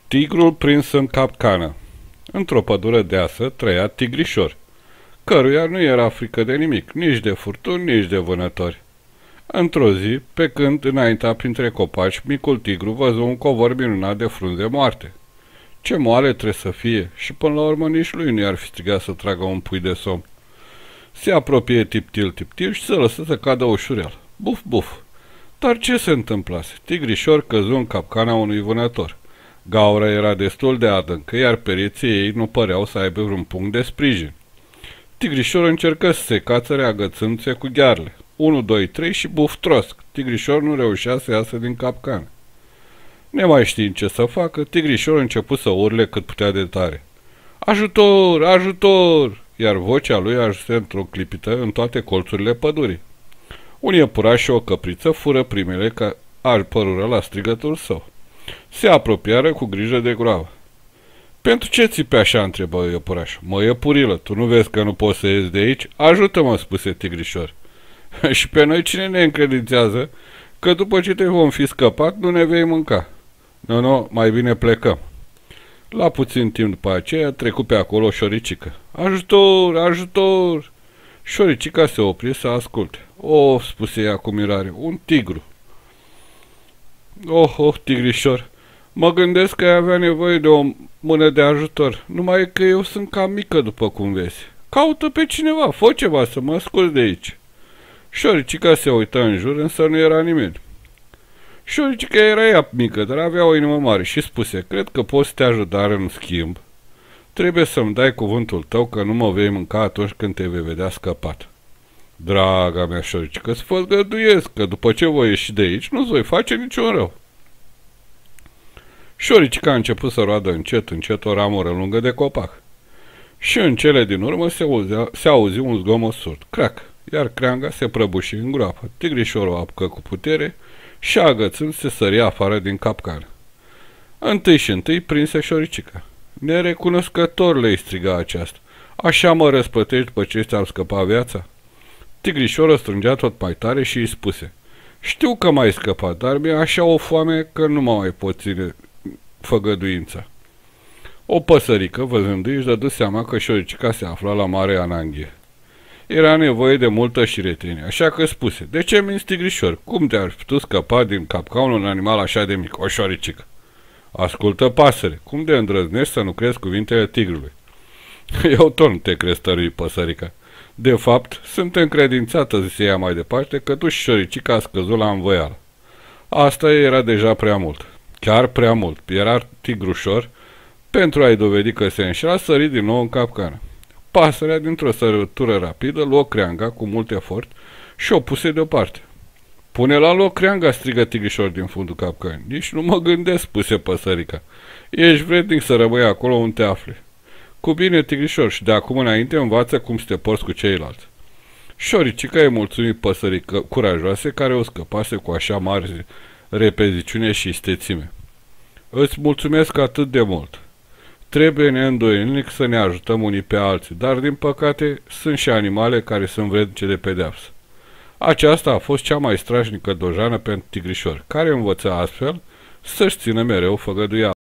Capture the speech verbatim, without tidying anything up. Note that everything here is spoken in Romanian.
Tigrul prins în capcană. Într-o pădure deasă trăia Tigrișor, căruia nu era frică de nimic, nici de furtuni, nici de vânători. Într-o zi, pe când înaintea printre copaci, micul tigru văzu un covor minunat de frunze moarte. Ce moale trebuie să fie, și până la urmă nici lui nu i-ar fi strigat să tragă un pui de somn. Se apropie tiptil, tiptil și se lăsă să cadă ușurel. Buf, buf! Dar ce se întâmplase? Tigrișor căzu în capcana unui vânător. Gaura era destul de adâncă, iar pereții ei nu păreau să aibă vreun punct de sprijin. Tigrișor încercă să se cațăre agățându-se cu ghearele. Unu, doi, trei și buf trosc. Tigrișor nu reușea să iasă din capcană. Nemai știind ce să facă, Tigrișor început să urle cât putea de tare. Ajutor! Ajutor! Iar vocea lui ajunse într-o clipită în toate colțurile pădurii. Un iepuraș și o căpriță fură primele ca apărură la strigătul său. Se apropiară cu grijă de groavă. Pentru ce țipi așa?" întrebă iepurașul. Mă, iepurilă, tu nu vezi că nu poți să ieși de aici? Ajută-mă," spuse Tigrișor. Și pe noi cine ne încredințează că după ce te vom fi scăpat, nu ne vei mânca? Nu, nu, mai bine plecăm." La puțin timp după aceea trecu pe acolo Șoricică. Ajutor, ajutor! Șoricica se opri să asculte. Oh, spuse ea cu mirare, un tigru. Oh, oh, Tigrișor, mă gândesc că ai avea nevoie de o mână de ajutor, numai că eu sunt cam mică, după cum vezi. Caută pe cineva, fă ceva să mă scol de aici. Șoricica se uită în jur, însă nu era nimeni. Șoricica era ea mică, dar avea o inimă mare și spuse, cred că poți să te ajut, dar în schimb trebuie să-mi dai cuvântul tău că nu mă vei mânca atunci când te vei vedea scăpat. Draga mea Șoricică, îți făgăduiesc că după ce voi ieși de aici, nu-ți voi face niciun rău. Șoricica a început să roadă încet, încet o ramură lungă de copac. Și în cele din urmă se, auzea, se auzi un zgomot surd, crac, iar creanga se prăbuși în groapă. Tigrișorul apucă cu putere și agățând se săria afară din capcană. Întâi și întâi prinse Șoricica. Nerecunoscător, le-i striga aceasta. Așa mă răsplătești după ce ți-am scăpat viața? Tigrișorul strângea tot mai tare și îi spuse, știu că m-ai scăpat, dar mi-e așa o foame că nu mă mai pot ține făgăduința. O păsărică, văzându-i, își dădu seama că Șoricica se afla la mare ananghie. Era nevoie de multă șiretenie, așa că spuse, de ce minți, Tigrișor? Cum te-ar putut scăpa din capcanul un animal așa de mic, o șoricică? Ascultă, pasăre, cum de îndrăznești să nu crezi cuvintele tigrului? Eu tot nu te crezi, tărui păsărica. De fapt, sunt încredințată, zise ea mai departe, că tu și Șoricica a scăzut la învoială. Asta era deja prea mult. Chiar prea mult. Era Tigrușor, pentru a-i dovedi că se înșela, sări din nou în capcană. Pasărea, dintr-o sărătură rapidă, luă creanga cu mult efort și o puse deoparte. Pune la loc creanga, strigă Tigrișor din fundul capcanei. Nici nu mă gândesc, spuse păsărica. Ești vrednic să rămâi acolo unde te afli. Cu bine, Tigrișor, și de acum înainte învață cum să te porți cu ceilalți. Șoricica îi mulțumit păsării curajoase care o scăpase cu așa mare repeziciune și istețime. Îți mulțumesc atât de mult. Trebuie neîndoielnic să ne ajutăm unii pe alții, dar din păcate sunt și animale care sunt vrednice de pedeapsă. Aceasta a fost cea mai strașnică dojană pentru Tigrișor, care învăța astfel să-și țină mereu făgăduiala.